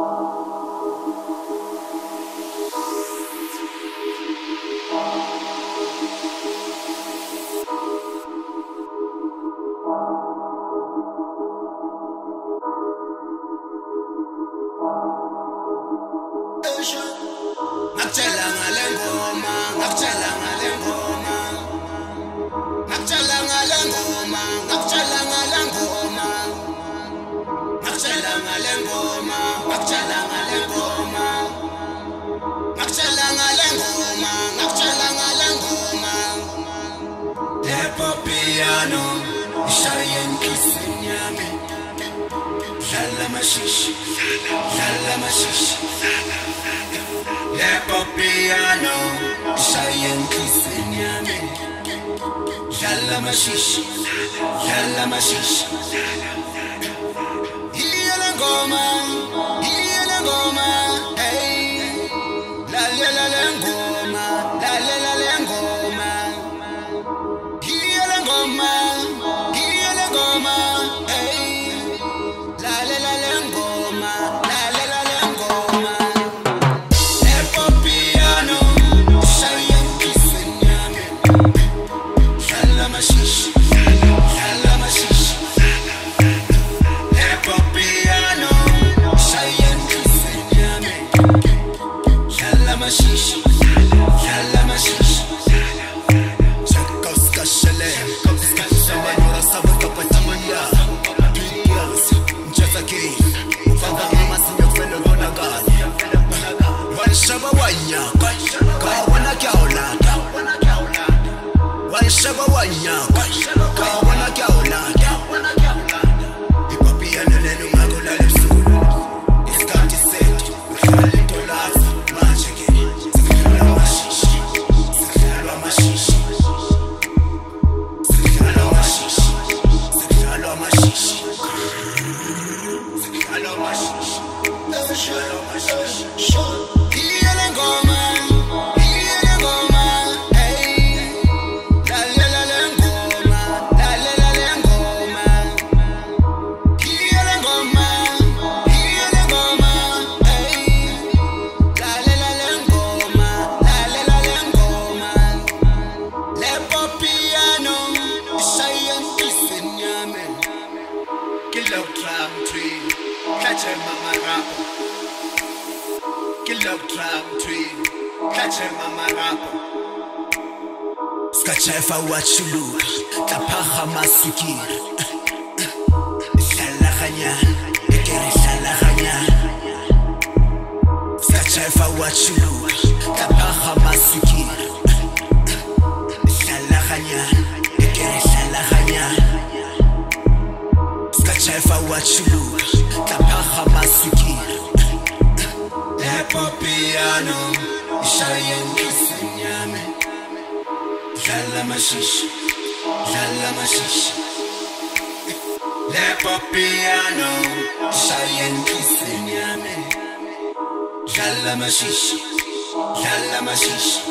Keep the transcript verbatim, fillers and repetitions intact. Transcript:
Ngakutshela ngale ngoma, ngakutshela ngale ngoma, ngakutshela ngale ngoma, ngakutshela ngale ngoma, ngakutshela ngale ngoma, ngakutshela ngale ngoma, ngakutshela ngale ngoma, ngakutshela ngale ngoma. Lepo piano ishaye enhliziyweni yami, dlala mashishi, dlala mashishi. Lepo piano ishaye enhliziyweni yami, dlala mashishi, dlala mashishi. Iyele ngoma, iyele ngoma, hey. Lalela le ngoma, lalela le ngoma. Iyele ngoma, iyele ngoma, hey. Lalela le ngoma, lalela le ngoma. Lepo piano ishaye enhliziyweni yami, dlala mashishi, dlala mashishi. Lepo piano ishaye enhliziyweni yami, dlala mashishi, dlala mashishi. Shakauskashele, Samanyora Sabuka Patamania, Big Girls, Jazaki, Fanga Mama Sinyafelo Bonagani, Walshaba Wanya, Kawana Kaula, Walshaba Wanya, Kawana Kaula, Ipapian and Magula Sulu, it's got to set, little lads, magic, Sikala Mashishi, Sikala Mashishi. Iyele ngoma, iyele ngoma, hey. Lalela le ngoma, lalela le ngoma. Iyele ngoma, iyele ngoma, hey. Lalela le ngoma, lalela le ngoma. Lepo piano ishaye enhliziyweni yami, kilogram twin, catch mama rap. Kilogram twin, catch mama rap. Skachefa wachulu, tapaha masikir. Shalahanya, ekere shalahanya. Skachefa wachulu, tapaha masikir. Shalahanya, ekere shalahanya. Skachefa wachulu, tapaha masikir. Lepo piano ishaye enhliziyweni yami, dlala mashishi, dlala mashishi. Lepo piano ishaye enhliziyweni yami, dlala mashishi, dlala mashishi.